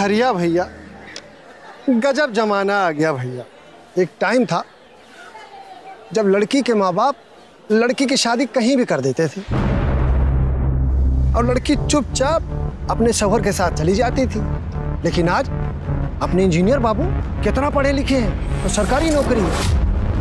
भत्तचार्या भैया, गजब जमाना आ गया भैया। एक टाइम था जब लड़की के माँ बाप लड़की की शादी कहीं भी कर देते थे और लड़की चुपचाप अपने शौहर के साथ चली जाती थी। लेकिन आज अपने इंजीनियर बाबू कितना पढ़े लिखे हैं तो सरकारी नौकरी है।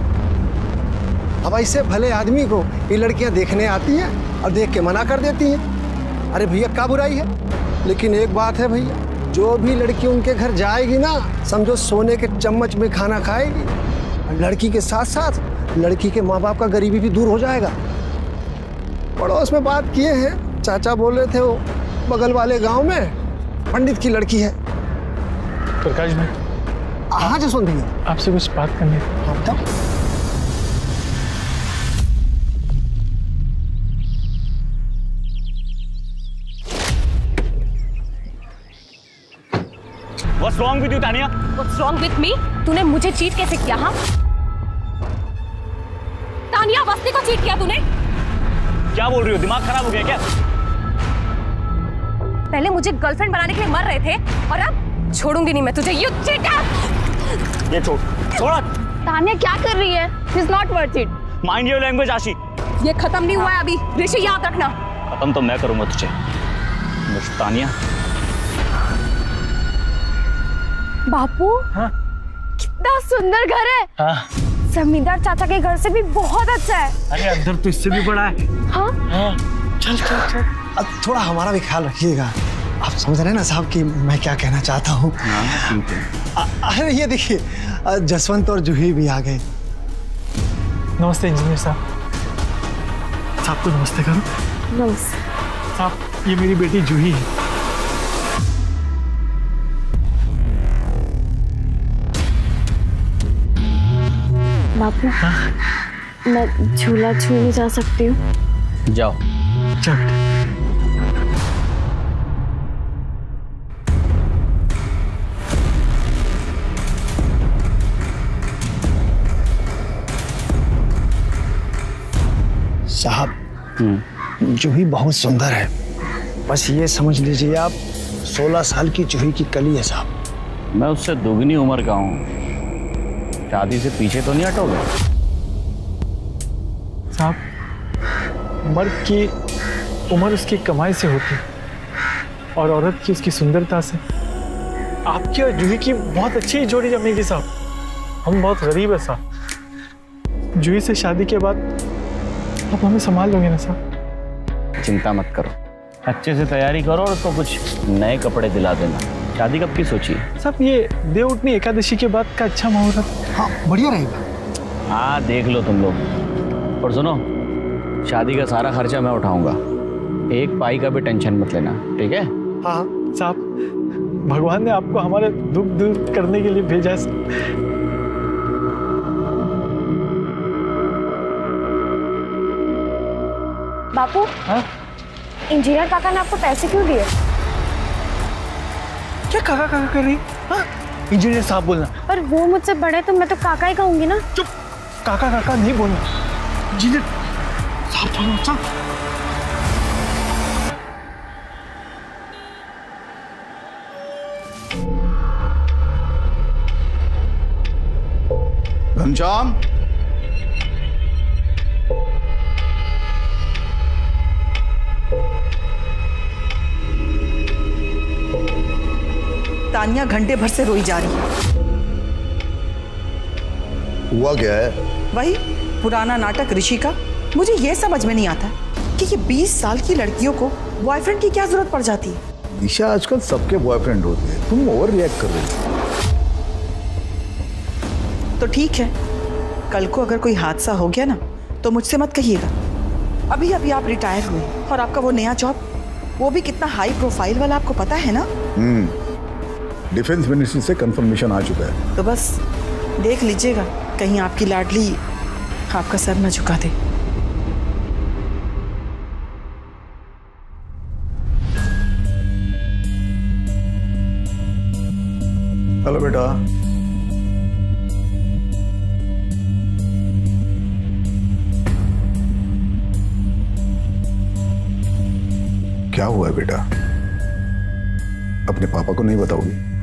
अब ऐसे भले आदमी को ये लड़कियां देखने आती हैं और देख के मना कर देती हैं। अरे भैया क्या बुराई है। लेकिन एक बात है भैया, जो भी लड़की उनके घर जाएगी ना, समझो सोने के चम्मच में खाना खाएगी। और लड़की के साथ साथ लड़की के माँ बाप का गरीबी भी दूर हो जाएगा। पड़ोस में बात किए हैं, चाचा बोल रहे थे वो बगल वाले गांव में पंडित की लड़की है। प्रकाश भाई। हाँ जसवंत भैया, आपसे कुछ बात करनी है। हाँ बताओ। What's wrong with you, Tania? What's wrong with me? तूने मुझे चीट कैसे किया? हाँ? तानिया, वस्ती को चीट किया तूने? क्या बोल रही हो? दिमाग खराब हो गया क्या? पहले मुझे गर्लफ्रेंड बनाने के लिए मर रहे थे और अब छोड़ूंगी नहीं मैं तुझे। You cheater! ये छोड़ा। तानिया क्या कर रही है? He's not worth it. Mind your language, आशी। ये खत्म नहीं हुआ है अभी। ऋषि याद रखना। खत्म तो मैं करूंगा तुझे। मिस तानिया। बापू, हाँ? कितना सुंदर घर है। हाँ? जमींदार चाचा के घर से भी बहुत अच्छा है। अरे अंदर तो इससे भी बड़ा है। हाँ? हाँ। चल चल चल। अब थोड़ा हमारा भी ख्याल रखिएगा। आप समझ रहे हैं ना साहब कि मैं क्या कहना चाहता हूँ। अरे ये देखिए, जसवंत और जूही भी आ गए। नमस्ते इंजीनियर साहब। साहब को नमस्ते करो। नमस्ते साहब, ये मेरी बेटी जूही है। बापू, मैं झूला छूने जा सकती हूँ? जाओ। चल। साहब, जूही बहुत सुंदर है। बस ये समझ लीजिए आप 16 साल की जूही की कली है साहब। मैं उससे दोगुनी उम्र का हूँ। शादी से पीछे तो नहीं हटोगे? साहब, मर्द की उम्र उसकी कमाई से होती है और औरत की उसकी सुंदरता से। आपकी और जूही की बहुत अच्छी जोड़ी जमेगी साहब। हम बहुत गरीब है साहब। जूही से शादी के बाद आप हमें संभाल लोगे ना साहब? चिंता मत करो, अच्छे से तैयारी करो और उसको कुछ नए कपड़े दिला देना। शादी कब की सोची है? साहब, ये देवउठनी एकादशी के बाद का अच्छा मुहूर्त। हाँ, बढ़िया रहेगा। हाँ, देख लो तुम लोग। और सुनो, शादी का सारा खर्चा मैं उठाऊंगा। एक पाई का भी टेंशन मत लेना, ठीक है? हाँ साहब, भगवान ने आपको हमारे दुख दूर करने के लिए भेजा है। बापू, हाँ? इंजीनियर काका ने आपको पैसे क्यों दिए? क्या काका काका कर रही? हाँ? इंजीनियर साहब बोलना। पर वो मुझसे बड़े तो मैं तो काका ही कहूंगी ना। चुप, काका काका नहीं बोलना। इंजीनियर साहब बोलो। चल। घनश्याम, तानिया घंटे भर से रोई जा रही है। हुआ क्या है? वही पुराना नाटक ऋषि का। मुझे ये समझ में नहीं आता कि ये 20 साल की लड़कियों को बॉयफ्रेंड की क्या जरूरत पड़ जाती है। ईशा, आजकल सबके बॉयफ्रेंड होते हैं, तुम ओवर रिएक्ट कर रही हो। तो ठीक है, कल को अगर कोई हादसा हो गया ना तो मुझसे मत कहिएगा। अभी अभी आप रिटायर हुए और आपका वो नया जॉब, वो भी कितना हाई प्रोफाइल वाला, आपको पता है ना? डिफेंस मिनिस्ट्री से कंफर्मेशन आ चुका है। तो बस देख लीजिएगा, कहीं आपकी लाडली आपका सर न झुका दे। हेलो बेटा। क्या हुआ है बेटा? अपने पापा को नहीं बताओगी?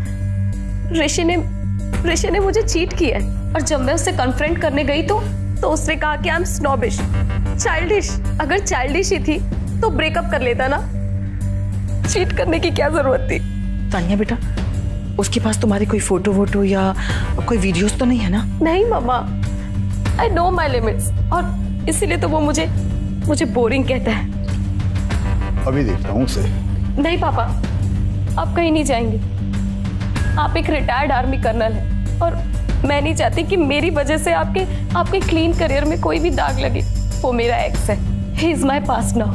ऋषि ने मुझे चीट किया है और जब मैं उससे कन्फ्रंट करने गई तो उसने कहा कि आई एम स्नॉबिश, चाइल्डिश। अगर चाइल्डिश ही थी तो ब्रेकअप कर लेता ना, चीट करने की क्या जरूरत थी? तानिया बेटा, उसके पास तुम्हारी कोई फोटो वोटो या कोई वीडियोस तो नहीं है ना? नहीं मम्मा, आई नो माई लिमिट्स, और इसीलिए तो वो मुझे बोरिंग कहता है। अभी देखता हूँ उसे। नहीं पापा, आप कहीं नहीं जाएंगे। आप एक रिटायर्ड आर्मी कर्नल हैं और मैं नहीं चाहती कि मेरी वजह से आपके क्लीन करियर में कोई भी दाग लगे। वो मेरा एक्स है, he is my past now.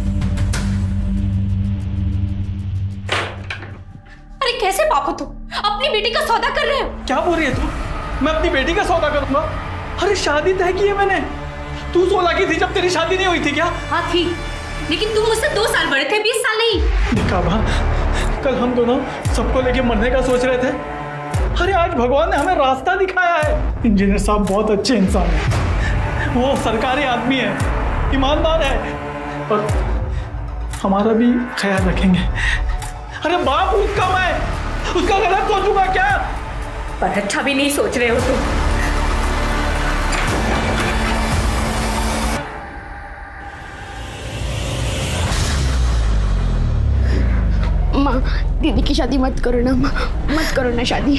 अरे कैसे पापा तुम अपनी बेटी का सौदा कर रहे हो? क्या बोल रही है तू? मैं अपनी बेटी का सौदा करूंगा? अरे शादी तय की है मैंने। तू 16 की थी जब तेरी शादी नहीं हुई थी क्या? हाँ थी, लेकिन तुम मुझसे 2 साल बड़े थे, 20 साल नहीं। देखा बा, कल हम दोनों सबको लेके मरने का सोच रहे थे। अरे आज भगवान ने हमें रास्ता दिखाया है। इंजीनियर साहब बहुत अच्छे इंसान हैं, वो सरकारी आदमी है, ईमानदार है और हमारा भी ख्याल रखेंगे। अरे बाप उसका, मैं उसका गलत सोचूंगा क्या? पर अच्छा भी नहीं सोच रहे हो तुम। माँ, दीदी की शादी मत करो ना माँ, मत करो ना शादी।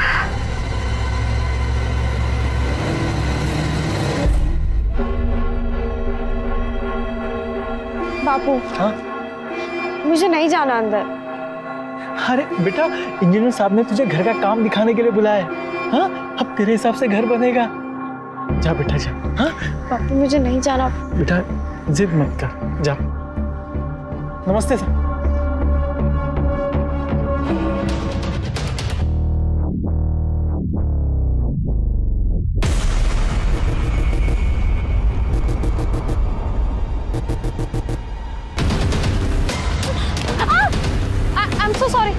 बापू, हाँ? मुझे नहीं जाना अंदर। अरे बेटा, इंजीनियर साहब ने तुझे घर का काम दिखाने के लिए बुलाया है। हाँ, अब तेरे हिसाब से घर बनेगा। जा बेटा जा। हाँ बापू, मुझे नहीं जाना। बेटा जिद मत कर, जा। नमस्ते सर। I'm so sorry.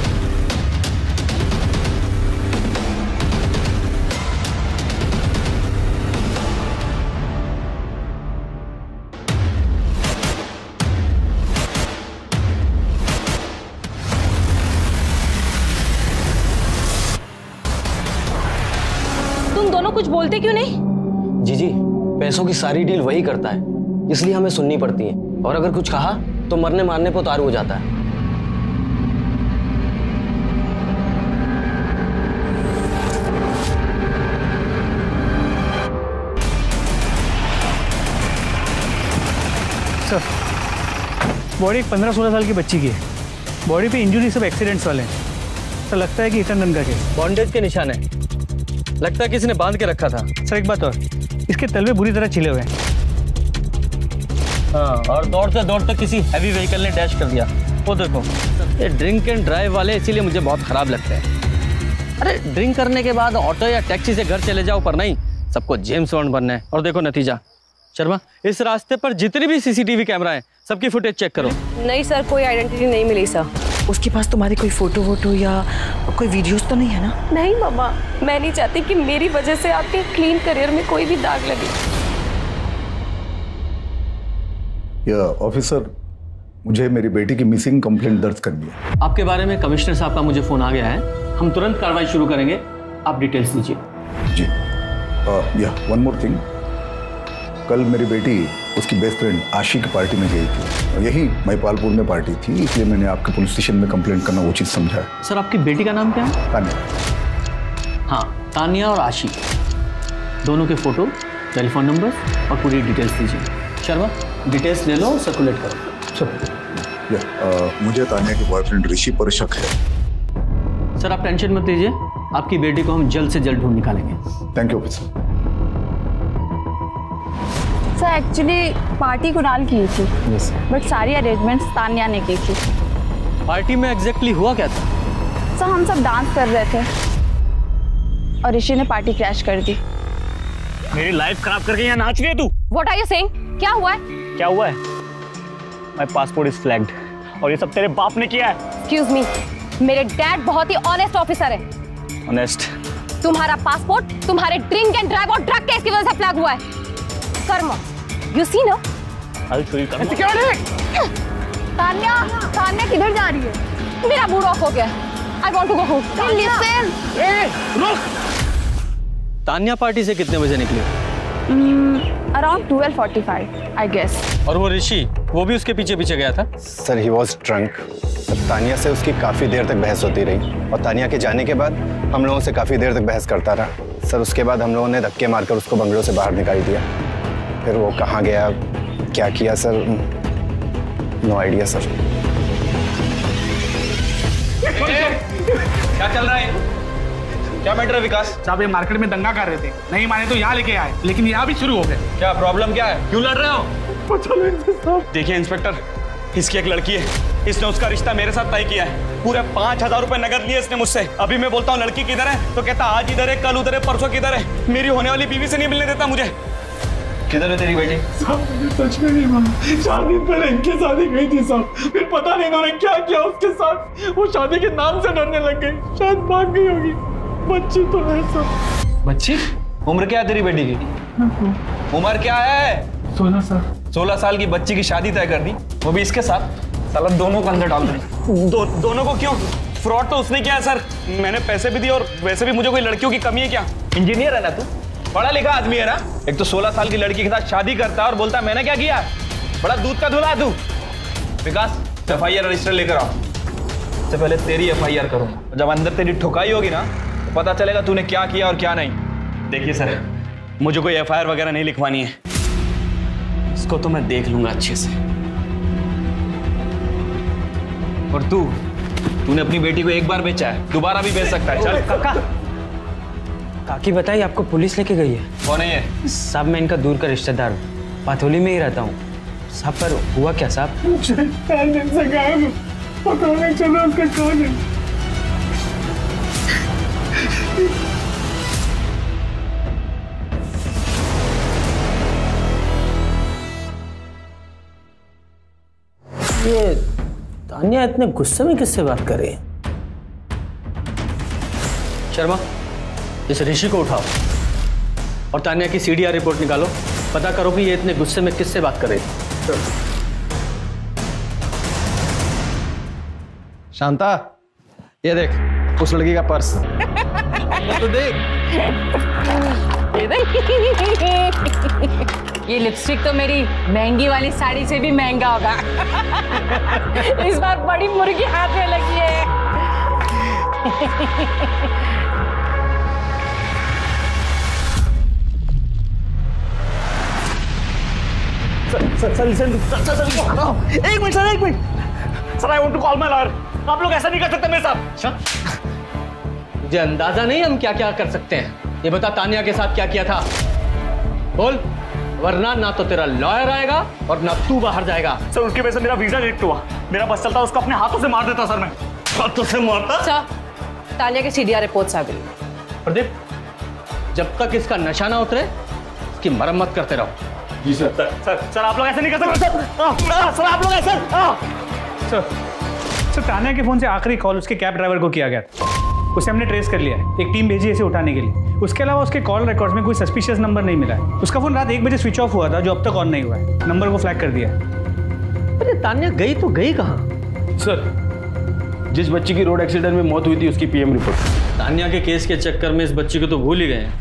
तुम दोनों कुछ बोलते क्यों नहीं? जी, पैसों की सारी डील वही करता है, इसलिए हमें सुननी पड़ती है। और अगर कुछ कहा तो मरने मारने पर उतारू हो जाता है। सर, बॉडी एक 15-16 साल की बच्ची की है। बॉडी पे इंजरी सब एक्सीडेंट्स वाले हैं। सर लगता है कि हिटन का केस। बॉन्डेज के निशान है, लगता है किसी ने बांध के रखा था। सर एक बात और, इसके तलवे बुरी तरह छिले हुए हैं। हाँ, और दौड़ते दौड़ते किसी हैवी व्हीकल ने डैश कर दिया। वो देखो, ये ड्रिंक एंड ड्राइव वाले इसीलिए मुझे बहुत खराब लगते हैं। अरे ड्रिंक करने के बाद ऑटो या टैक्सी से घर चले जाओ, पर नहीं, सबको जेम्स बॉन्ड बनना है। और देखो नतीजा। शर्मा, इस रास्ते पर जितने भी सीसीटीवी कैमरा हैं, सबकी फुटेज चेक करो। नहीं सर, कोई आइडेंटिटी नहीं मिली सर। उसके पास तुम्हारी कोई फोटो वोटो या कोई वीडियोस तो नहीं है ना? नहीं मामा, मैं नहीं चाहती कि मेरी वजह से आपके क्लीन करियर में कोई भी दाग लगे। या ऑफिसर, मुझे मेरी बेटी की मिसिंग कंप्लेंट दर्ज करनी है। आपके बारे में कमिश्नर साहब का मुझे फोन आ गया है, हम तुरंत कार्रवाई शुरू करेंगे। आप डिटेल्स दीजिए। जी। या वन मोर थिंग, कल मेरी बेटी उसकी बेस्ट फ्रेंड आशी की पार्टी में गई थी और यही महिपालपुर में पार्टी थी, इसलिए मैंने आपके पुलिस स्टेशन में कंप्लेंट करना उचित समझा है। सर, आपकी बेटी का नाम क्या है? तानिया। हाँ, तानिया और आशी, दोनों के फोटो, टेलीफोन नंबर और पूरी डिटेल्स दीजिए। शर्मा, डिटेल्स ले लो, सर्कुलेट करो। सर, मुझे तानिया के बॉयफ्रेंड ऋषि पर शक है। सर आप टेंशन मत लीजिए, आपकी बेटी को हम जल्द से जल्द ढूंढ निकालेंगे। Thank you officer. Sir actually party Kunal की थी, बट सारी अरेंजमेंट्स तानिया ने की थी। पार्टी में एग्जैक्टली हुआ क्या था? सर हम सब डांस कर रहे थे और ऋषि ने पार्टी क्रैश कर दी। मेरी लाइफ खराब करके यहाँ नाच रही है तू? What are you saying? क्या हुआ है? क्या हुआ है? माय पासपोर्ट इज फ्लैग्ड और ये सब तेरे बाप ने किया है। Excuse me, मेरे डैड बहुत ही ऑनेस्ट ऑफिसर है। ऑनेस्ट? तुम्हारा पासपोर्ट तुम्हारे ड्रिंक एंड ड्राइव और ड्रग केस की वजह से फ्लैग हुआ है। कर्मा, you see ना? तान्या किधर जा रही है? मेरा मूड ऑफ हो गया। I want to go home. Listen, रुक। तान्या पार्टी से कितने बजे निकली? Around 12:45 I guess. और वो ऋषि, वो भी उसके पीछे पीछे गया था? Sir he was drunk. Tania से उसकी काफ़ी देर तक बहस होती रही और तानिया के जाने के बाद हम लोगों से काफ़ी देर तक बहस करता रहा। सर उसके बाद हम लोगों ने धक्के मारकर उसको बंगलों से बाहर निकाल दिया। फिर वो कहाँ गया, क्या किया सर, नो आइडिया सर। क्या चल रहा है? क्या मैटर है विकास? साहब ये मार्केट में दंगा कर रहे थे, नहीं माने तो यहाँ लेके आए, लेकिन यहाँ भी शुरू हो गए। क्या प्रॉब्लम क्या है? क्यों लड़ रहे हो? देखिए इंस्पेक्टर, इसकी एक लड़की है, इसने उसका रिश्ता मेरे साथ तय किया है। पूरे 5,000 रुपए नगद लिए इसने मुझसे। अभी मैं बोलता हूँ लड़की किधर है तो कहता आज इधर है, कल उधर है, परसों किधर है। मेरी होने वाली बीवी से नहीं मिलने देता मुझे। किधर है तेरी बेटी? सच में नहीं माना, 4 दिन पहले इनकी शादी गई थी साहब। फिर पता नहीं इन्होंने क्या किया उसके साथ, वो शादी के नाम से डरने लग गई, शायद भाग गई होगी। बच्ची तो है सब। बच्ची? उम्र क्या है तेरी बेटी की? उम्र क्या है? 16 साल। 16 साल की बच्ची की शादी तय कर दी, वो भी इसके साथ। साला दोनों को अंदर डाल दे। दोनों को क्यों? फ्रॉड तो उसने किया है सर। मैंने पैसे भी दिए और वैसे भी मुझे कोई लड़कियों की कमी है क्या? इंजीनियर है ना तू, पढ़ा लिखा आदमी है ना। एक तो 16 साल की लड़की के साथ शादी करता है और बोलता है मैंने क्या किया। बड़ा दूध का धुला तू। विकास, FIR रजिस्टर लेकर आओ। सबसे पहले तेरी FIR करूंगा, जब अंदर तेरी ठुकाई होगी ना तो पता चलेगा तूने क्या किया और क्या नहीं। देखिए सर, मुझे कोई FIR वगैरह नहीं लिखवानी है, इसको तो मैं देख लूंगा अच्छे से। और तूने अपनी बेटी को एक बार बेचा है, दोबारा भी बेच सकता है। चल काका, काकी बताइए, आपको पुलिस लेके गई है? कौन है ये? साहब मैं इनका दूर का रिश्तेदार हूँ, पाथोली में ही रहता हूँ साहब। पर हुआ क्या साहब? 4 दिन से गायब, पता नहीं चला उसका कौन है। ये तान्या इतने गुस्से में किससे बात कर रही है? शर्मा, इस ऋषि को उठाओ और तान्या की CDR रिपोर्ट निकालो। पता करो कि ये इतने गुस्से में किससे बात कर रही है। शांता, ये देख उस लड़की का पर्स। तो देख, ये लिपस्टिक तो मेरी महंगी वाली साड़ी से भी महंगा होगा। इस बार बड़ी मुर्गी हाथ में लगी है। सर, एक minute sir, I want to call my lawyer. आप लोग ऐसा नहीं कर सकते मेरे साथ। मुझे अंदाजा नहीं हम क्या क्या कर सकते हैं। ये बता तान्या के साथ क्या किया था, बोल, वरना ना तो तेरा लॉयर आएगा और ना तू बाहर जाएगा। सर उसकी वजह से मेरा वीजा रिजेक्ट हुआ। मेरा बस चलता उसको अपने हाथों से मार देता सर। मैं हाथों से मारता। सर, तान्या के CDR रिपोर्ट्स आ गई। प्रदीप, जब तक इसका नशा ना उतरे इसकी मरम्मत करते रहो। जी सर। सर आप लोग ऐसे नहीं कर सकते सर। आप लोग ऐसे सर, तान्या के फोन से आखिरी कॉल उसके कैब ड्राइवर को किया गया था, उसे हमने ट्रेस कर लिया है। एक टीम भेजी है इसे उठाने के लिए। उसके अलावा उसके कॉल रिकॉर्ड्स में कोई सस्पिशियस नंबर नहीं मिला है। उसका फोन रात 1 बजे स्विच ऑफ हुआ था, जो अब तक ऑन नहीं हुआ है। नंबर को फ्लैग कर दिया है। अरे तान्या गई तो गई कहाँ? सर, जिस बच्ची की रोड एक्सीडेंट में मौत हुई थी उसकी PM रिपोर्ट। तान्या के केस के चक्कर में इस बच्ची को तो भूल ही गए हैं।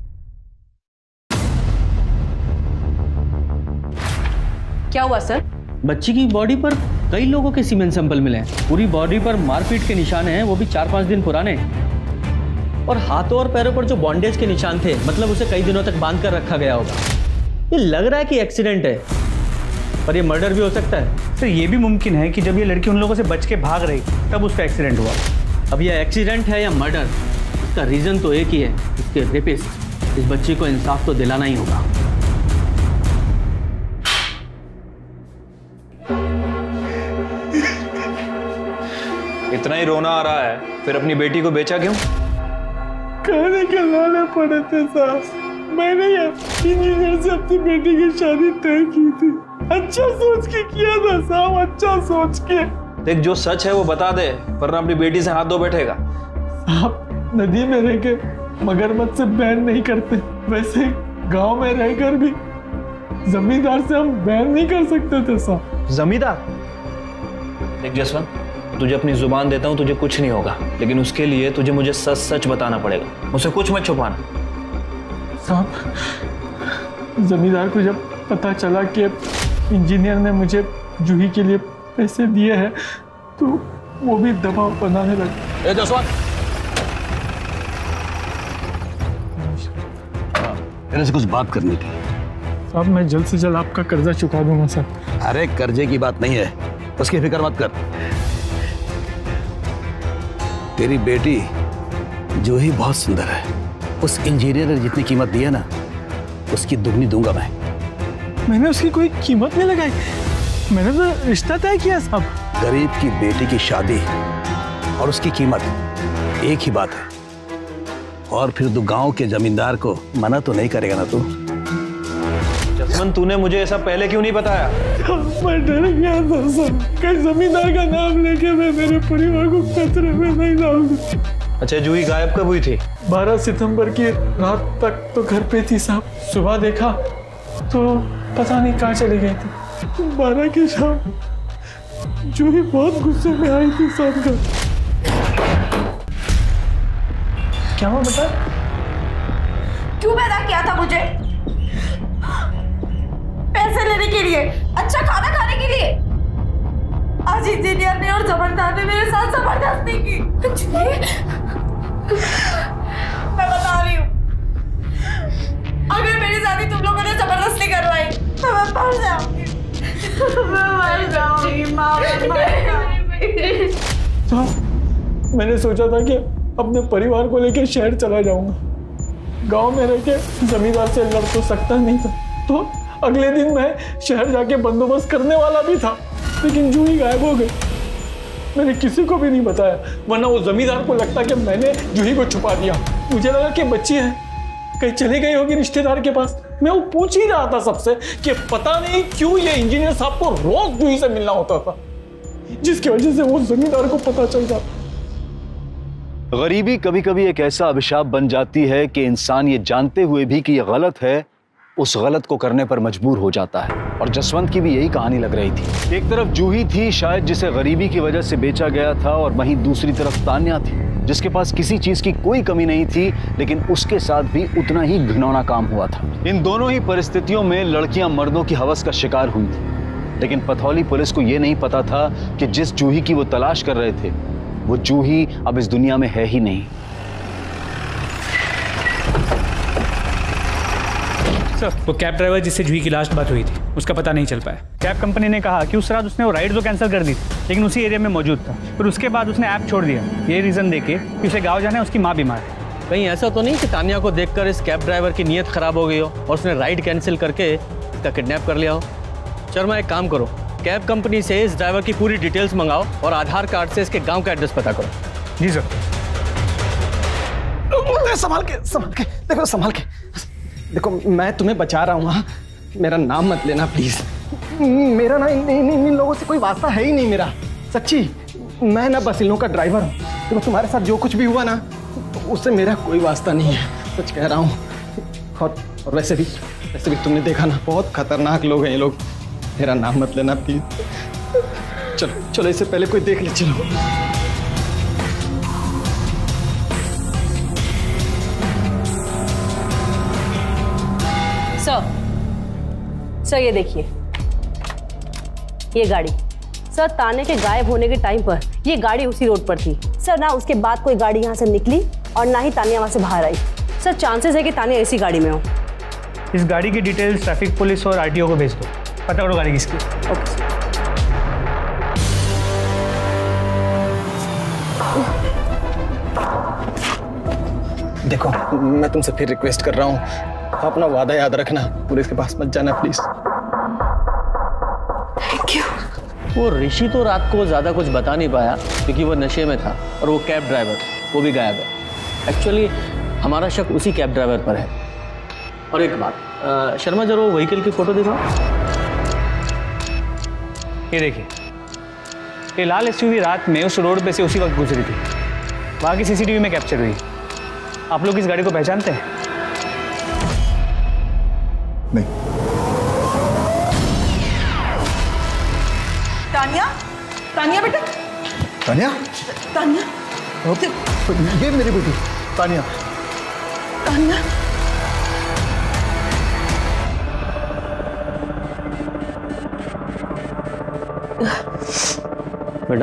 क्या हुआ सर? बच्ची की बॉडी पर कई लोगों के सीमेंट सैंपल मिले हैं। पूरी बॉडी पर मारपीट के निशान हैं, वो भी 4-5 दिन पुराने। और हाथों और पैरों पर जो बॉन्डेज के निशान थे, मतलब उसे कई दिनों तक बांध कर रखा गया होगा। ये लग रहा है कि एक्सीडेंट है, पर ये मर्डर भी हो सकता है। सर ये भी मुमकिन है कि जब ये लड़की उन लोगों से बच के भाग रही तब उसका एक्सीडेंट हुआ। अब ये एक्सीडेंट है या मर्डर, इसका रीजन तो एक ही है, इसके रेपिस्ट। इस बच्ची को इंसाफ तो दिलाना ही होगा। इतना ही रोना आ रहा है, फिर अपनी बेटी को बेचा क्यों? खाने के लाने पड़े थे साहब। मैंने इंजीनियर से अपनी बेटी की शादी तय की थी। अच्छा सोच के किया था साहब, अच्छा सोच के। देख, जो सच है वो बता दे, वरना अपनी बेटी से हाथ धो बैठेगा। साहब, नदी में रह के मगरमच्छ से बैन नहीं करते, वैसे गांव में रहकर भी जमींदार से हम बैन नहीं कर सकते थे साहब। जमींदार? देख जसवंत, तुझे अपनी जुबान देता हूँ, तुझे कुछ नहीं होगा, लेकिन उसके लिए तुझे मुझे सच सच बताना पड़ेगा, मुझसे कुछ मत छुपाना। साहब, जमींदार को जब पता चला कि इंजीनियर ने मुझे जूही के लिए पैसे दिए हैं तो वो भी दबाव बनाने लगा। जसवंत, तेरे से कुछ बात करनी थी। साहब, मैं जल्द से जल्द आपका कर्जा चुका दूंगा सर। अरे कर्जे की बात नहीं है, उसकी फिक्र मत कर। तेरी बेटी जूही बहुत सुंदर है, उस इंजीनियर ने जितनी कीमत दी है ना, उसकी दुगनी दूंगा मैं। मैंने उसकी कोई कीमत नहीं लगाई, मैंने तो रिश्ता तय किया साहब। गरीब की बेटी की शादी और उसकी कीमत एक ही बात है। और फिर तू गांव के जमींदार को मना तो नहीं करेगा ना तू? जसवंत, तूने मुझे ऐसा पहले क्यों नहीं बताया? मैं डर गया था सर, कहीं जमींदार का नाम लेके मैं मेरे परिवार को खतरे में नहीं डालूंगा। अच्छा, जूही गायब कब हुई थी? 12 सितंबर की रात तक तो घर पे थी साहब। सुबह देखा तो पता नहीं कहाँ चली गई थी। 12 की शाम जूही बहुत गुस्से में आई थी साहब का। क्या हुआ बता? क्यों पैदा किया था मुझे? पैसे लेने के लिए, अच्छा खाना खाने के लिए। आज इंजीनियर ने और जबरदार ने मेरे साथ जबरदस्ती की। मैं बता रही हूँ, अगर मेरी शादी तुम लोगों ने जबरदस्ती करवाई तो मैं मर जाऊंगी। मैं मर जाऊंगी माँ, मैं मर जाऊंगी। तो मैंने सोचा था कि अपने परिवार को लेकर शहर चला जाऊंगा। गांव में रह के जमींदार से लड़ तो सकता नहीं था, तो अगले दिन मैं शहर जाके बंदोबस्त करने वाला भी था, लेकिन जूही गायब हो गई। मैंने किसी को भी नहीं बताया, वरना वो जमींदार को लगता कि मैंने जूही को छुपा दिया। मुझे लगा कि बच्ची है, कहीं चली गई होगी रिश्तेदार के पास। मैं वो पूछ ही रहा था सबसे कि पता नहीं क्यों ये इंजीनियर साहब को रोज जूही से मिलना होता था, जिसकी वजह से वो जमींदार को पता चल जाता। गरीबी कभी कभी एक ऐसा अभिशाप बन जाती है कि इंसान ये जानते हुए भी कि ये गलत है, उस गलत को करने पर मजबूर हो जाता है। और जसवंत की भी यही कहानी लग रही थी। एक तरफ जूही थी शायद जिसे गरीबी की वजह से बेचा गया था, और वहीं दूसरी तरफ तान्या थी जिसके पास किसी चीज की कोई कमी नहीं थी, लेकिन उसके साथ भी उतना ही घिनौना काम हुआ था। इन दोनों ही परिस्थितियों में लड़कियां मर्दों की हवस का शिकार हुई थी, लेकिन पथौली पुलिस को यह नहीं पता था कि जिस जूही की वो तलाश कर रहे थे वो जूही अब इस दुनिया में है ही नहीं। सर, वो कैब ड्राइवर जिससे जूही की लास्ट बात हुई थी, उसका पता नहीं चल पाया। कैब कंपनी ने कहा कि उस रात उसने वो राइड तो कैंसिल कर दी थी, लेकिन उसी एरिया में मौजूद था। फिर उसके बाद उसने ऐप छोड़ दिया, ये रीज़न देके कि उसे गाँव जाना है, उसकी माँ बीमार है। कहीं ऐसा तो नहीं कि तान्या को देखकर इस कैब ड्राइवर की नीयत खराब हो गई हो और उसने राइड कैंसिल करके इसका किडनैप कर लिया हो? शर्मा, एक काम करो, कैब कंपनी से इस ड्राइवर की पूरी डिटेल्स मंगाओ और आधार कार्ड से इसके गांव का एड्रेस पता करो। जी सर। संभाल के देखो, संभाल के देखो, मैं तुम्हें बचा रहा हूँ। मेरा नाम मत लेना प्लीज। मेरा ना इन लोगों से कोई वास्ता है ही नहीं मेरा, सच्ची। मैं ना बस इन लोगों का ड्राइवर हूँ। देखो, तुम्हारे साथ जो कुछ भी हुआ ना, तो उससे मेरा कोई वास्ता नहीं है, सच कह रहा हूँ। और वैसे भी तुमने देखा ना, बहुत खतरनाक लोग हैं ये लोग। मेरा नाम मत लेना प्लीज। चलो चलो, इससे पहले कोई देख ले। चलो। सर ये देखिए, ये गाड़ी। सर, तान्या के गायब होने के टाइम पर ये गाड़ी उसी रोड पर थी। सर, ना उसके बाद कोई गाड़ी यहाँ से निकली और ना ही तान्या वहाँ से बाहर आई। सर, चांसेस है कि तान्या इसी गाड़ी में हो। इस गाड़ी की डिटेल्स ट्रैफिक पुलिस और आरटीओ को भेज दो, पता करो गाड़ी किसकी। ओके। देखो, मैं तुमसे फिर रिक्वेस्ट कर रहा हूँ, अपना वादा याद रखना, पुलिस के पास मत जाना प्लीज। क्यों? वो ऋषि तो रात को ज्यादा कुछ बता नहीं पाया क्योंकि वो नशे में था, और वो कैब ड्राइवर वो भी गायब है। एक्चुअली हमारा शक उसी कैब ड्राइवर पर है। और एक बात, शर्मा जरा वो व्हीकल की फोटो दिखाओ। ये देखिए, ये लाल एसयूवी रात में उस रोड पे से उसी वक्त गुजरी थी। वहाँ की सीसीटीवी में कैप्चर हुई। आप लोग इस गाड़ी को पहचानते हैं? नहीं। तान्या बेटा, तानिया, तानिया, ये मेरी बेटी तानिया। तानिया, बेटा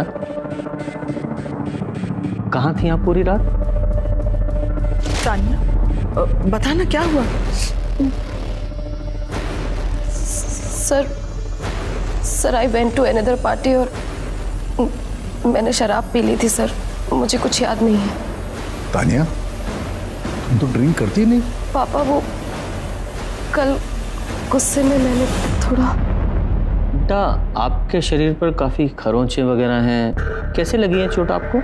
कहाँ थी आप पूरी रात? तानिया, बताना क्या हुआ? Sir I went to another party और मैंने शराब पी ली थी सर, मुझे कुछ याद नहीं है। तानिया, तुम तो ड्रिंक करती नहीं? पापा वो कल गुस्से में मैंने थोड़ा। बेटा आपके शरीर पर काफी खरोंचे वगैरह हैं, कैसे लगी है चोट आपको?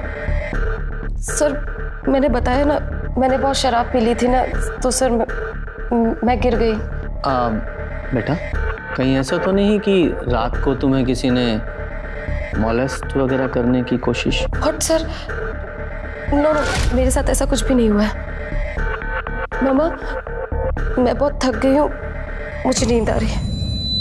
सर मैंने बताया ना, मैंने बहुत शराब पी ली थी ना, तो सर मैं गिर गई। बेटा कहीं ऐसा तो नहीं कि रात को तुम्हें किसी ने मॉलेस्ट वगैरह करने की कोशिश? बट सर नो, मेरे साथ ऐसा कुछ भी नहीं हुआ है। मामा मैं बहुत थक गई हूँ, मुझे नींद आ रही है।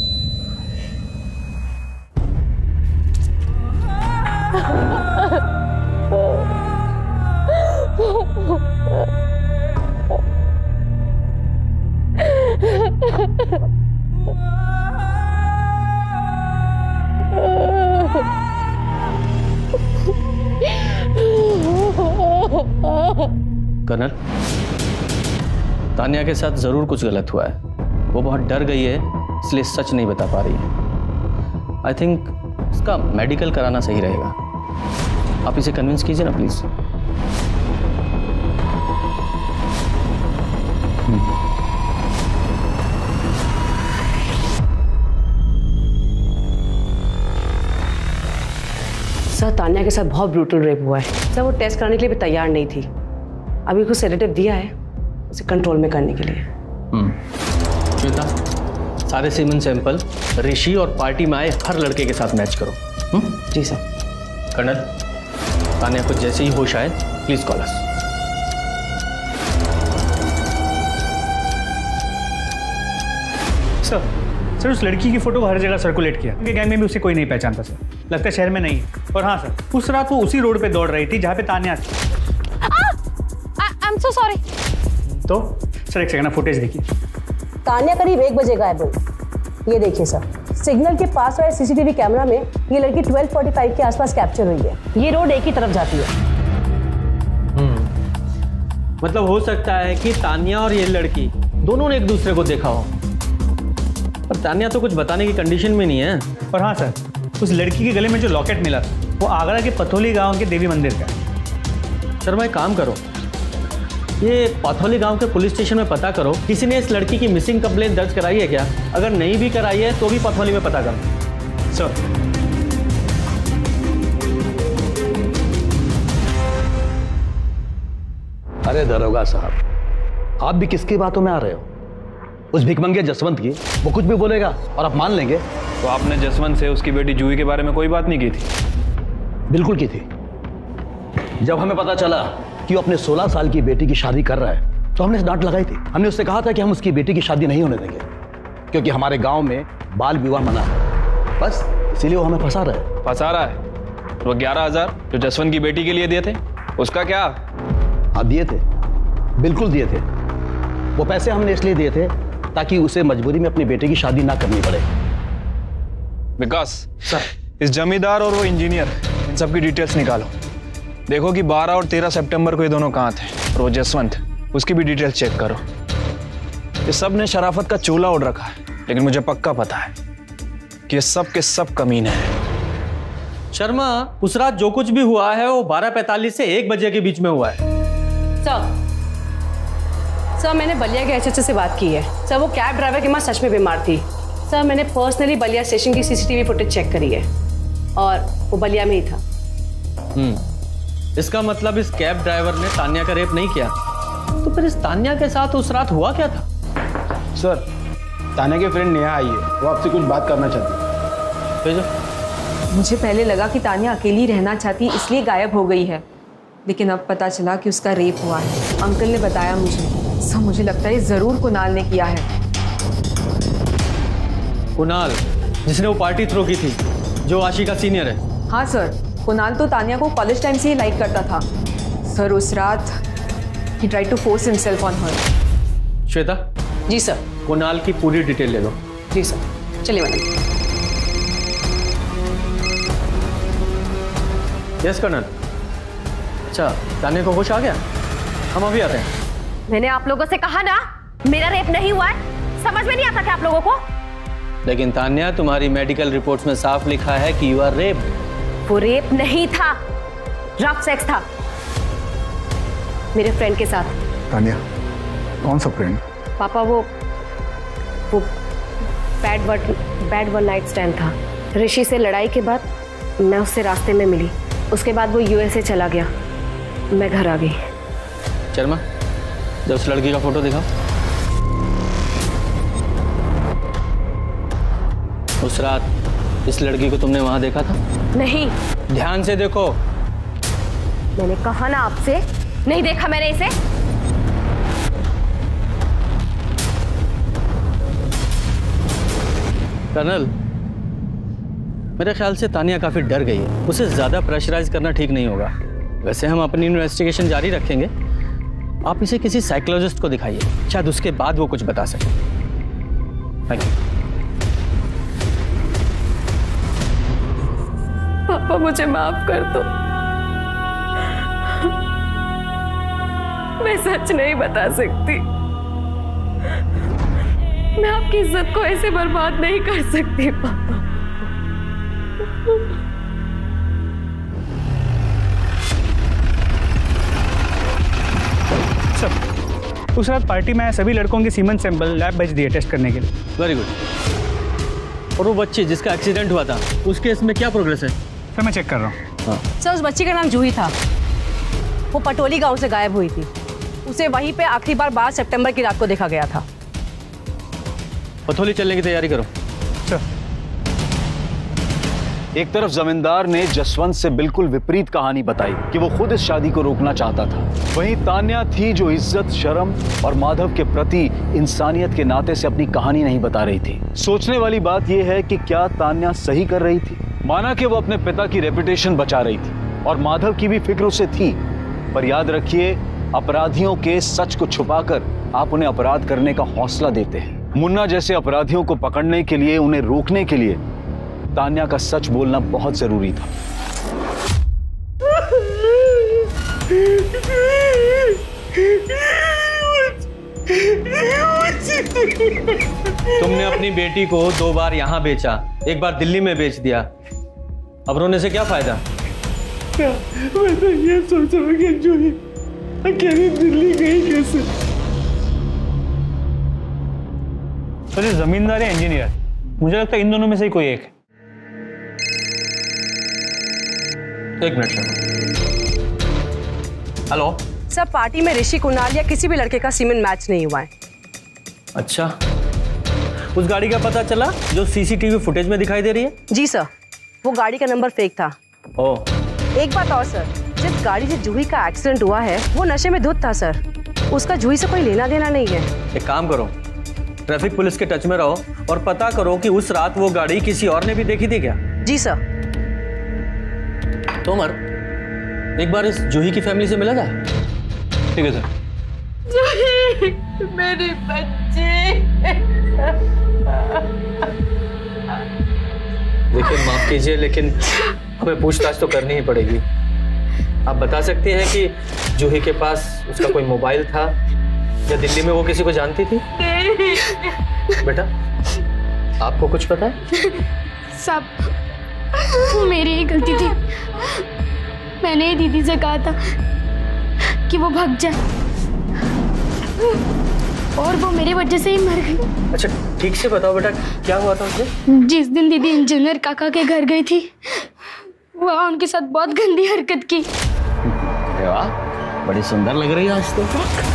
कर्नल, तानिया के साथ जरूर कुछ गलत हुआ है। वो बहुत डर गई है, इसलिए सच नहीं बता पा रही है। आई थिंक इसका मेडिकल कराना सही रहेगा। आप इसे कन्विंस कीजिए ना प्लीज। सर तानिया के साथ बहुत ब्रूटल रेप हुआ है सर। वो टेस्ट कराने के लिए भी तैयार नहीं थी। अभी कुछ सेडेटिव दिया है उसे कंट्रोल में करने के लिए। श्वेता, सारे सीमन सैंपल ऋषि और पार्टी में आए हर लड़के के साथ मैच करो। जी सर। कर्नल, तानिया को जैसे ही होश आए प्लीज कॉल अस। सर उस लड़की की फोटो हर जगह सर्कुलेट किया, उनके गैंग में भी उसे कोई नहीं पहचानता सर। लगता है शहर में नहीं है। और हाँ सर, उस रात वो उसी रोड पे दौड़ रही थी जहाँ पे तानिया थी। I am so sorry. तो सर एक सेकंड फुटेज देखिए। तानिया करीब 1 बजे गायब हुई। ये देखिए सर, सिग्नल के पास वाले सीसीटीवी कैमरा में ये लड़की 12:45 के आसपास कैप्चर हुई है। ये रोड एक ही तरफ जाती है। मतलब हो सकता है कि तानिया और ये लड़की दोनों ने एक दूसरे को देखा हो, पर तानिया तो कुछ बताने की कंडीशन में नहीं है। और हाँ सर, उस लड़की के गले में जो लॉकेट मिला था वो आगरा के पथौली गांव के देवी मंदिर का है। शर्मा एक काम करो, ये पथौली गांव के पुलिस स्टेशन में पता करो किसी ने इस लड़की की मिसिंग कंप्लेंट दर्ज कराई है क्या। अगर नहीं भी कराई है तो भी पथौली में पता करो। सर अरे दरोगा साहब, आप भी किसकी बातों में आ रहे हो? उस भिखमंगे जसवंत की, वो कुछ भी बोलेगा और आप मान लेंगे? तो आपने जसवंत से उसकी बेटी जूही के बारे में कोई बात नहीं की थी? बिल्कुल की थी। जब हमें पता चला कि वो अपने 16 साल की बेटी की शादी कर रहा है तो हमने डांट लगाई थी। हमने उससे कहा था कि हम उसकी बेटी की शादी नहीं होने देंगे, क्योंकि हमारे गांव में बाल विवाह मना है। बस इसीलिए वो हमें फंसा रहा है। फंसा रहा है? वो 11,000 जो जसवंत की बेटी के लिए दिए थे, उसका क्या? हाँ दिए थे, बिल्कुल दिए थे। वो पैसे हमने इसलिए दिए थे ताकि उसे मजबूरी में अपनी बेटे की शादी ना करनी पड़े। विकास सर, इस जमींदार और वो इंजीनियर, इन सब की डिटेल्स निकालो। देखो कि 12 और 13 सितंबर को ये दोनों कहाँ थे, और वो जसवंत, उसकी भी डिटेल्स चेक करो। ये सब ने शराफत का चोला ओढ़ रखा है, लेकिन मुझे पक्का पता है कि ये सब के सब कमीने हैं। शर्मा, उस रात जो कुछ भी हुआ है वो 12:45 से 1 बजे के बीच में हुआ है। सर मैंने बलिया के एसएचओ से बात की है। सर वो कैब ड्राइवर की माँ सच में बीमार थी। सर मैंने पर्सनली बलिया स्टेशन की सीसीटीवी फुटेज चेक करी है और वो बलिया में ही था। इसका मतलब इस कैब ड्राइवर ने तानिया का रेप नहीं किया, तो फिर इस तानिया के साथ उस रात हुआ क्या था? सर तानिया के फ्रेंड नेहा आई है, वो आपसे कुछ बात करना चाहती है। मुझे पहले लगा कि तानिया अकेली रहना चाहती इसलिए गायब हो गई है, लेकिन अब पता चला कि उसका रेप हुआ है। अंकल ने बताया मुझे। सर मुझे लगता है जरूर कुणाल ने किया है। कुणाल, जिसने वो पार्टी थ्रो की थी, जो आशी का सीनियर है? हाँ सर, कुणाल तो तानिया को कॉलेज टाइम से ही लाइक करता था। सर उस रात ही tried to force himself on her. Shweta. जी सर। कुणाल की पूरी डिटेल ले लो। जी सर। चलिए मैडम। Yes colonel. अच्छा, तानिया को होश आ गया? हम अभी आते हैं। मैंने आप लोगों से कहा ना, मेरा रेप नहीं हुआ है। समझ में नहीं आता क्या आप लोगों को? लेकिन तानिया, तुम्हारी मेडिकल रिपोर्ट्स में साफ लिखा है कि यू आर रेप। वो रेप नहीं था, रफ सेक्स था मेरे फ्रेंड के साथ। तानिया, कौन सा फ्रेंड? पापा वो बैड वन नाइट स्टैंड था। ऋषि से लड़ाई के बाद मैं उससे रास्ते में मिली। उसके बाद वो यूएसए चला गया, मैं घर आ गई। शर्मा, जब उस लड़की का फोटो दिखाओ। उस रात इस लड़की को तुमने वहां देखा था? नहीं। ध्यान से देखो। मैंने कहा ना आपसे, नहीं देखा मैंने इसे। कर्नल, मेरे ख्याल से तानिया काफी डर गई है। उसे ज्यादा प्रेशराइज करना ठीक नहीं होगा। वैसे हम अपनी इन्वेस्टिगेशन जारी रखेंगे। आप इसे किसी साइकोलॉजिस्ट को दिखाइए, शायद उसके बाद वो कुछ बता सके। Thank you. पापा मुझे माफ कर दो। मैं सच नहीं बता सकती। मैं आपकी इज्जत को ऐसे बर्बाद नहीं कर सकती पापा। सब उस रात पार्टी में आए सभी लड़कों के सीमन सैंपल लैब भेज दिए टेस्ट करने के लिए। Very good. और वो बच्ची जिसका एक्सीडेंट हुआ था, उस केस में क्या प्रोग्रेस है? सर मैं चेक कर रहा हूँ। सर उस बच्ची का नाम जूही था। वो पटोली गांव से गायब हुई थी। उसे वहीं पे आखिरी बार 12 सितंबर की रात को देखा गया था। पथोली चलने की तैयारी करो। एक तरफ जमींदार ने जसवंत से बिल्कुल विपरीत कहानी बताई कि वो खुद इस शादी को रोकना चाहता था। वहीं तान्या थी जो इज्जत, शर्म और माधव के प्रति इंसानियत के नाते से अपनी कहानी नहीं बता रही थी। सोचने वाली बात यह है कि क्या तान्या सही कर रही थी? माना कि वो अपने पिता की रेपुटेशन बचा रही थी और माधव की भी फिक्र उसे थी, पर याद रखिए, अपराधियों के सच को छुपाकर आप उन्हें अपराध करने का हौसला देते हैं। मुन्ना जैसे अपराधियों को पकड़ने के लिए, उन्हें रोकने के लिए तान्या का सच बोलना बहुत जरूरी था। तुमने अपनी बेटी को 2 बार यहाँ बेचा, 1 बार दिल्ली में बेच दिया। अब रोने से क्या फायदा? मैं तो ये सोच रहा हूँ कि जूही अकेली दिल्ली गई कैसे? तो ये जमींदार है इंजीनियर, मुझे लगता है इन दोनों में से ही कोई एक है। 1 minute Sharma. Hello sir, party में ऋषि, कुणाल या किसी भी लड़के का सीमेंट मैच नहीं हुआ है। अच्छा, उस गाड़ी का पता चला जो सीसीटीवी फुटेज में दिखाई दे रही है? जी सर, वो गाड़ी का नंबर फेक था। ओह। एक बात और सर, जिस गाड़ी से जूही का एक्सीडेंट हुआ है वो नशे में धुत था सर। उसका जूही से कोई लेना देना नहीं है। एक काम करो, ट्रैफिक पुलिस के टच में रहो और पता करो कि उस रात वो गाड़ी किसी और ने भी देखी थी क्या? जी सर। तोमर, एक बार इस जूही की फैमिली से मिला था? ठीक है सर। जूही, मेरी बच्ची। देखिए, माफ कीजिए, लेकिन हमें पूछताछ तो करनी ही पड़ेगी। आप बता सकती हैं कि जूही के पास उसका कोई मोबाइल था या दिल्ली में वो किसी को जानती थी? बेटा, आपको कुछ पता है? सब वो मेरी ही गलती थी। मैंने ही दीदी से कहा था कि वो भाग जाए और वो मेरे वजह से ही मर गई। अच्छा, ठीक से बताओ बेटा, क्या हुआ था उसमें? जिस दिन दीदी इंजीनियर काका के घर गई थी, वहाँ उनके साथ बहुत गंदी हरकत की। अरे वाह, बड़ी सुंदर लग रही है आज तो।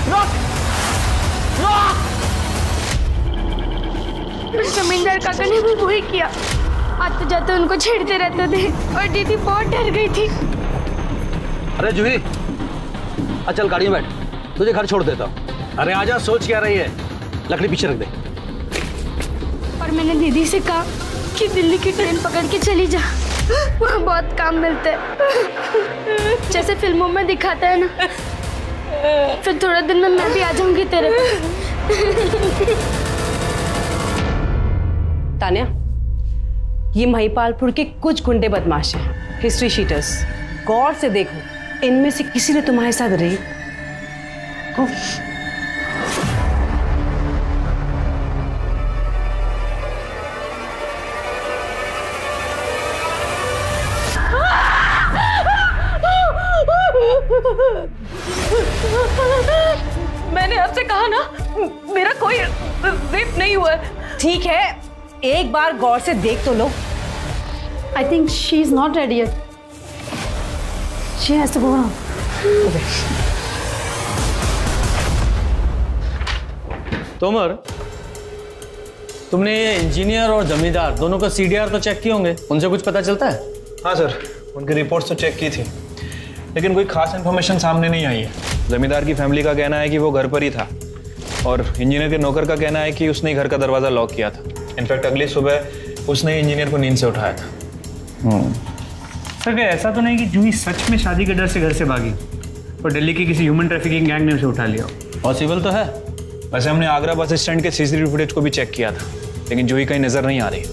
जमींदार काका ने भी वही किया। आते जाते उनको छेड़ते रहते थे और दीदी बहुत डर गई थी। अरे जूही, चल गाड़ी में बैठ, तुझे घर छोड़ देता हूँ। अरे आजा, सोच क्या रही है? लकड़ी पीछे रख दे। और मैंने दीदी से कहा कि दिल्ली की ट्रेन पकड़ के चली जा। वहाँ बहुत काम मिलते हैं, जैसे फिल्मों में दिखाता है ना। फिर थोड़े दिन में मैं भी आ जाऊंगी तेरे पे। तान्या, ये महिपालपुर के कुछ गुंडे बदमाश हैं, हिस्ट्री शीटर्स। गौर से देखो, इनमें से किसी ने तुम्हारे साथ रेप मैंने आपसे कहा ना, मेरा कोई रेप नहीं हुआ। ठीक है, एक बार गौर से देख तो लो। I think she is not ready yet. She has to go now. Tomar, तुमने ये इंजीनियर और जमींदार दोनों का सीडीआर तो चेक किए होंगे, उनसे कुछ पता चलता है? हाँ सर, उनकी रिपोर्ट्स तो चेक की थी, लेकिन कोई खास इन्फॉर्मेशन सामने नहीं आई है। जमींदार की फैमिली का कहना है कि वो घर पर ही था, और इंजीनियर के नौकर का कहना है कि उसने घर का दरवाज़ा लॉक किया था। इनफैक्ट अगली सुबह उसने इंजीनियर को नींद से उठाया था। सर, क्या ऐसा तो नहीं कि जूही सच में शादी के डर से घर से भागी और दिल्ली की किसी ह्यूमन ट्रैफिकिंग गैंग ने उसे उठा लिया? पॉसिबल तो है। वैसे हमने आगरा बस स्टैंड के सीसीटीवी फुटेज को भी चेक किया था, लेकिन जूही कहीं नजर नहीं आ रही।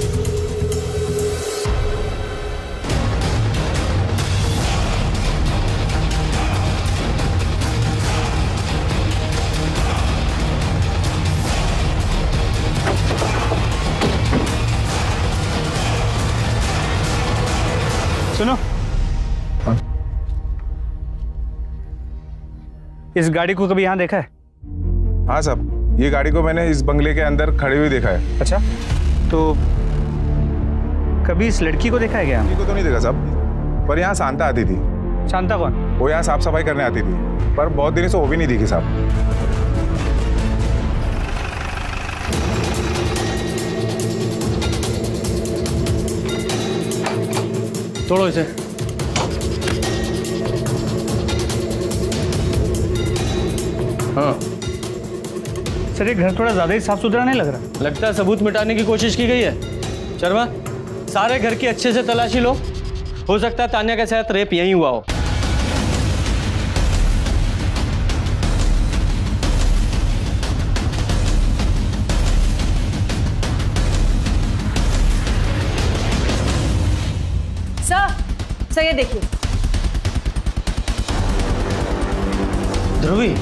सुनो, इस गाड़ी को कभी यहाँ देखा है? हाँ साहब, ये गाड़ी को मैंने इस बंगले के अंदर खड़ी हुई देखा है। अच्छा, तो कभी इस लड़की को देखा है क्या? लड़की को तो नहीं देखा साहब, पर यहाँ शांता आती थी। शांता कौन? वो यहाँ साफ सफाई करने आती थी, पर बहुत दिनों से वो भी नहीं दिखी साहब। छोड़ो इसे। हाँ सर, ये घर थोड़ा ज्यादा ही साफ सुथरा नहीं लग रहा? लगता है सबूत मिटाने की कोशिश की गई है। शर्मा, सारे घर की अच्छे से तलाशी लो, हो सकता है तान्या के साथ रेप यहीं हुआ हो। सर, ये देखिए। ध्रुवी,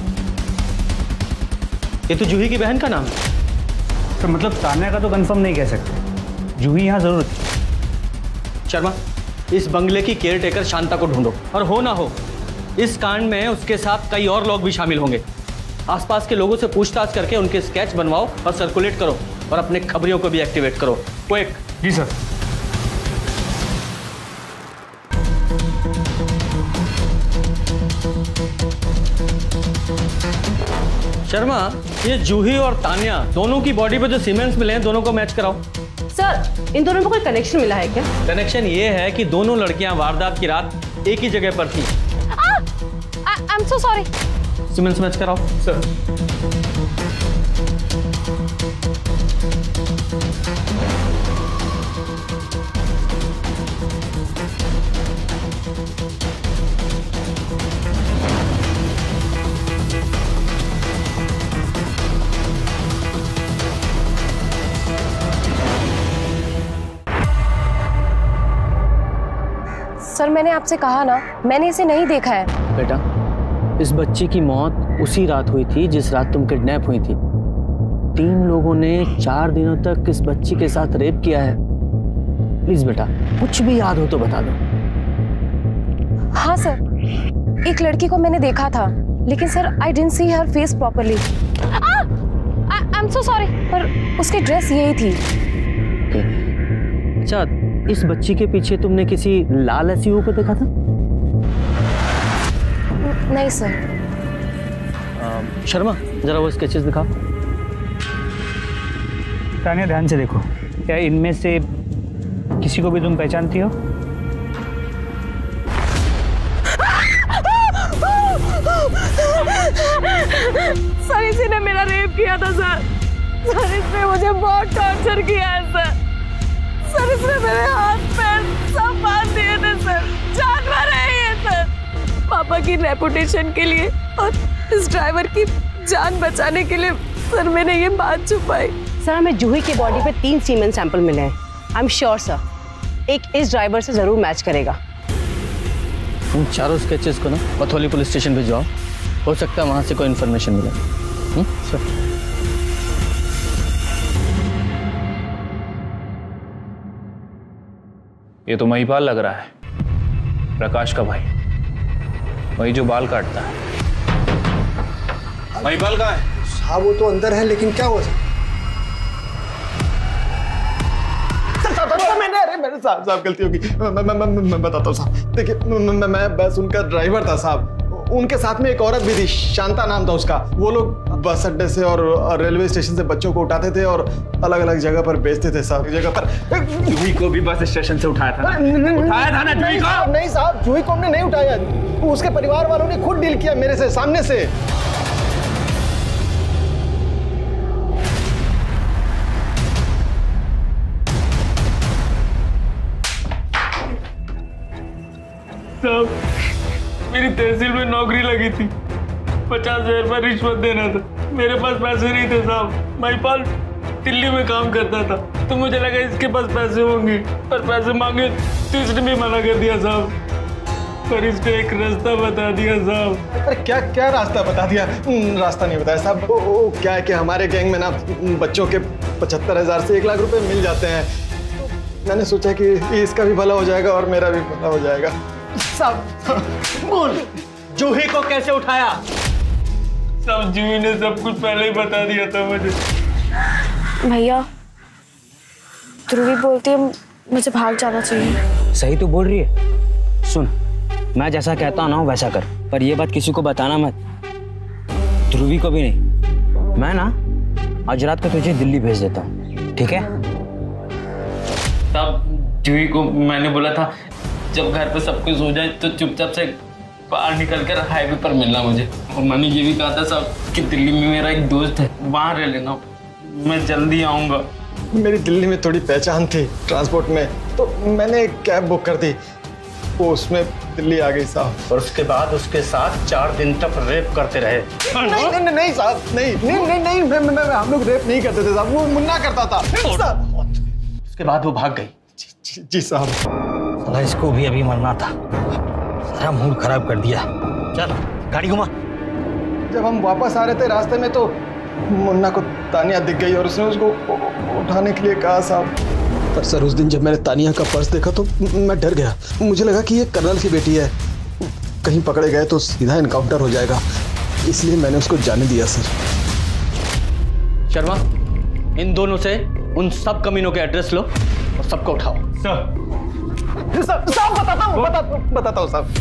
ये तो जूही की बहन का नाम है। तो मतलब तान्या का तो कंफर्म नहीं कह सकते, जूही यहाँ जरूर थी। शर्मा, इस बंगले की केयर टेकर शांता को ढूंढो, और हो ना हो इस कांड में उसके साथ कई और लोग भी शामिल होंगे। आसपास के लोगों से पूछताछ करके उनके स्केच बनवाओ और सर्कुलेट करो, और अपने खबरियों को भी एक्टिवेट करो। क्विक। जी सर। शर्मा, ये जूही और तान्या दोनों की बॉडी पे जो सीमेंट्स मिले हैं, दोनों को मैच कराओ। सर, इन दोनों में कोई कनेक्शन मिला है क्या? कनेक्शन ये है कि दोनों लड़कियां वारदात की रात एक ही जगह पर थी। I am so sorry. सीमेंट्स मैच कराओ। सर। सर, मैंने आपसे कहा ना, मैंने इसे नहीं देखा है। बेटा, इस बच्ची की मौत उसी रात हुई थी जिस रात तुम किडनैप हुई थी। 3 लोगों ने 4 दिनों तक इस बच्ची के साथ रेप किया है। प्लीज बेटा, कुछ भी याद हो तो बता दो। हाँ सर, एक लड़की को मैंने देखा था, लेकिन sir I didn't see her face properly. I am so sorry, पर उसकी ड्रेस यही थी। अच्छा, इस बच्ची के पीछे तुमने किसी लाल एसयूवी को देखा था? नहीं सर। शर्मा, जरा वो स्केचेस दिखाओ। तान्या, ध्यान से देखो, क्या इनमें से किसी को भी तुम पहचानती हो? सर, इसी ने मेरा रेप किया था सर। सर, इसने मुझे बहुत टॉर्चर किया है सर। सर इसने मेरे हाथ पैर सब बांध दिए थे सर, जानवर है ये सर। पापा की रेपुटेशन के लिए और इस ड्राइवर की जान बचाने के लिए सर मैंने ये बात छुपाई। सर हमें जूही की बॉडी पे 3 सीमेन सैंपल मिले हैं। आई एम श्योर सर एक इस ड्राइवर से जरूर मैच करेगा। उन चारों स्केचेस को ना पथौली पुलिस स्टेशन भिजवाओ, हो सकता है वहां से कोई इन्फॉर्मेशन मिले। सर ये तो महिपाल लग रहा है, प्रकाश का भाई, वही जो बाल काटता है। महिपाल कहाँ है? साहब वो तो अंदर है, लेकिन क्या हुआ मैंने अरे मेरे साहब गलती होगी, मैं बताता हूँ साहब। देखिए मैं बस उनका ड्राइवर था साहब, उनके साथ में एक औरत भी थी, शांता नाम था उसका। वो लोग बस अड्डे से और रेलवे स्टेशन से बच्चों को उठाते थे और अलग अलग जगह पर बेचते थे साहब। जगह पर जूही को भी बस स्टेशन से उठाया था ना? उठाया था ना जूही को? नहीं साहब, जूही को हमने नहीं उठाया, उसके परिवार वालों ने खुद डील किया मेरे से, सामने से। साहब मेरी तहसील में नौकरी लगी थी, 50,000 रुपये रिश्वत देना था, मेरे पास पैसे नहीं थे साहब। महिपाल दिल्ली में काम करता था, तो मुझे लगा इसके पास पैसे होंगे, पर पैसे मांगे तो इसने भी मना कर दिया साहब। पर इसको एक रास्ता बता दिया साहब। अरे क्या क्या रास्ता बता दिया? रास्ता नहीं बताया साहब। वो क्या है कि हमारे गैंग में ना बच्चों के 75,000 से 1 लाख रुपए मिल जाते हैं। तो मैंने सोचा कि इसका भी भला हो जाएगा और मेरा भी भला हो जाएगा। साहब बोल, जूही को कैसे उठाया? सब जूही ने सब कुछ पहले ही बता दिया था मुझे। भैया ध्रुवी बोलती है मुझे भाग जाना चाहिए। सही तो बोल रही है। सुन, मैं जैसा कहता हूँ ना वैसा कर, पर ये बात किसी को बताना मत, ध्रुवी को भी नहीं। मैं ना आज रात को तुझे दिल्ली भेज देता हूँ, ठीक है? तब जूही को मैंने बोला था जब घर पे सब कुछ हो जाए तो चुपचाप से बाहर निकल कर हाईवे पर मिलना मुझे। और मैंने ये भी कहा था साहब कि दिल्ली में मेरा एक दोस्त है, वहाँ रह लेना, मैं जल्दी आऊँगा। मेरी दिल्ली में थोड़ी पहचान थी ट्रांसपोर्ट में, तो मैंने एक कैब बुक कर दी, वो उसमें दिल्ली आ गई साहब। और उसके बाद उसके साथ 4 दिन तक रेप करते रहे। नहीं साहब, नहीं, हम लोग रेप नहीं करते थे साहब, वो मुन्ना करता था। उसके बाद वो भाग गई। जी साहब। साला इसको भी अभी मरना था, सारा मूड खराब कर दिया। चल गाड़ी घुमा। जब हम वापस आ रहे थे रास्ते में तो मुन्ना को तानिया दिख गई और उसने उसको उठाने के लिए कहा साहब। पर सर उस दिन जब मैंने तानिया का पर्स देखा तो मैं डर गया, मुझे लगा कि ये कर्नल की बेटी है, कहीं पकड़े गए तो सीधा इनकाउंटर हो जाएगा, इसलिए मैंने उसको जाने दिया सर। शर्मा, इन दोनों से उन सब कमीनों के एड्रेस लो और सबको उठाओ। साहब बताता हूँ साहब।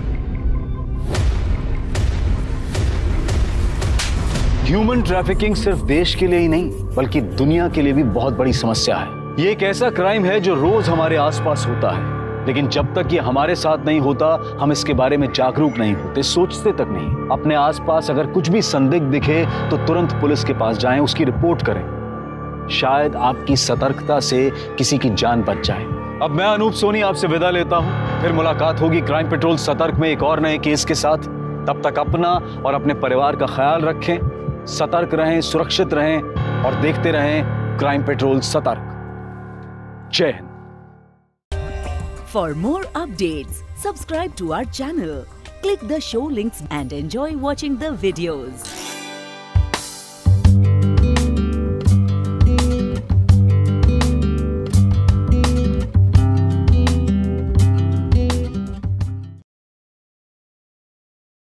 ह्यूमन ट्रैफिकिंग सिर्फ देश के लिए ही नहीं बल्कि दुनिया के लिए भी बहुत बड़ी समस्या है। ये एक ऐसा क्राइम है जो रोज हमारे आसपास होता है, लेकिन जब तक ये हमारे साथ नहीं होता हम इसके बारे में जागरूक नहीं होते, सोचते तक नहीं। अपने आसपास अगर कुछ भी संदिग्ध दिखे तो तुरंत पुलिस के पास जाएं, उसकी रिपोर्ट करें। शायद आपकी सतर्कता से किसी की जान बच जाए। अब मैं अनूप सोनी आपसे विदा लेता हूं, फिर मुलाकात होगी क्राइम पेट्रोल सतर्क में एक और नए केस के साथ। तब तक अपना और अपने परिवार का ख्याल रखें, सतर्क रहें, सुरक्षित रहें और देखते रहें क्राइम पेट्रोल सतर्क। जय Hind. For more updates, subscribe to our channel, click the show links and enjoy watching the videos.